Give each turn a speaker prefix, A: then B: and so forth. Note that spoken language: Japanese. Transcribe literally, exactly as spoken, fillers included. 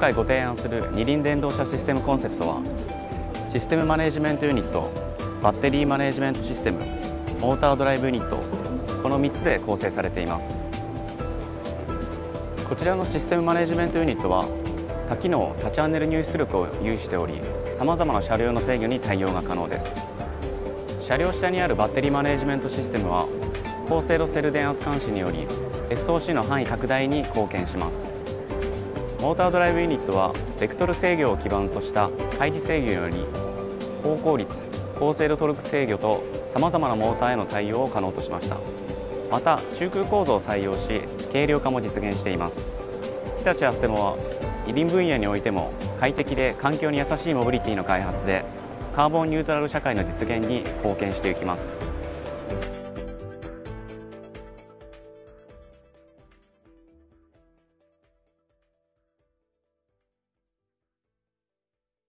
A: 回ご提案する二輪電動車システムコンセプトは、システムマネジメントユニット、バッテリーマネジメントシステム、モータードライブユニット、このみっつで構成されています。こちらのシステムマネジメントユニットは、多機能多チャンネル入出力を有しており、さまざまな車両の制御に対応が可能です。車両下にあるバッテリーマネジメントシステムは、高精度セル電圧監視により エスオーシー の範囲拡大に貢献します。モータードライブユニットはベクトル制御を基盤とした開示制御により、高効率、高精度トルク制御とさまざまなモーターへの対応を可能としました。また中空構造を採用し、軽量化も実現しています。日立アステモは二輪分野においても快適で環境に優しいモビリティの開発でカーボンニュートラル社会の実現に貢献していきます。